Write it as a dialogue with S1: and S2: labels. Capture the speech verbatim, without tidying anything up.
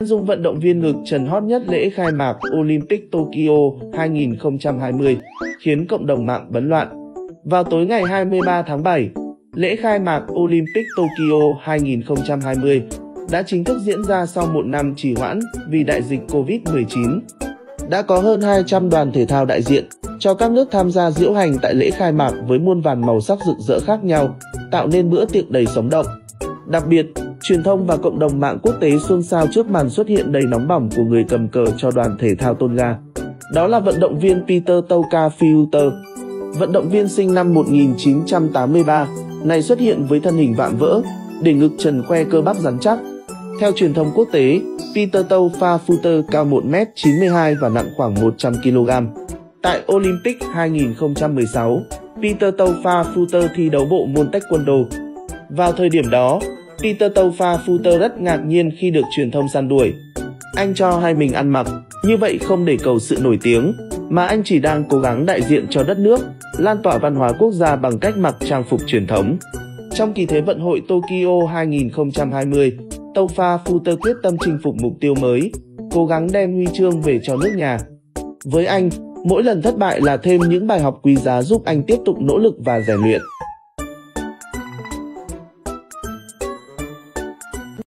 S1: Dung vận động viên ngực trần hot nhất lễ khai mạc Olympic Tokyo hai nghìn không trăm hai mươi, khiến cộng đồng mạng bấn loạn. Vào tối ngày hai mươi ba tháng bảy, lễ khai mạc Olympic Tokyo hai nghìn không trăm hai mươi đã chính thức diễn ra sau một năm trì hoãn vì đại dịch Covid mười chín. Đã có hơn hai trăm đoàn thể thao đại diện cho các nước tham gia diễu hành tại lễ khai mạc với muôn vàn màu sắc rực rỡ khác nhau, tạo nên bữa tiệc đầy sống động. Đặc biệt, truyền thông và cộng đồng mạng quốc tế xôn xao trước màn xuất hiện đầy nóng bỏng của người cầm cờ cho đoàn thể thao Tonga. Đó là vận động viên Peter Touka-Fiuta. Vận động viên sinh năm một nghìn chín trăm tám mươi ba này xuất hiện với thân hình vạm vỡ, để ngực trần khoe cơ bắp rắn chắc. Theo truyền thông quốc tế, Peter Touka-Fiuta cao một mét chín mươi hai và nặng khoảng một trăm ki lô gam. Tại Olympic hai nghìn không trăm mười sáu, Peter Touka-Fiuta thi đấu bộ môn taekwondo. Vào thời điểm đó, Peter Touka-Fiuta rất ngạc nhiên khi được truyền thông săn đuổi. Anh cho hay mình ăn mặc như vậy không để cầu sự nổi tiếng, mà anh chỉ đang cố gắng đại diện cho đất nước, lan tỏa văn hóa quốc gia bằng cách mặc trang phục truyền thống. Trong kỳ Thế vận hội Tokyo hai nghìn không trăm hai mươi, Touka-Fiuta quyết tâm chinh phục mục tiêu mới, cố gắng đem huy chương về cho nước nhà. Với anh, mỗi lần thất bại là thêm những bài học quý giá giúp anh tiếp tục nỗ lực và rèn luyện.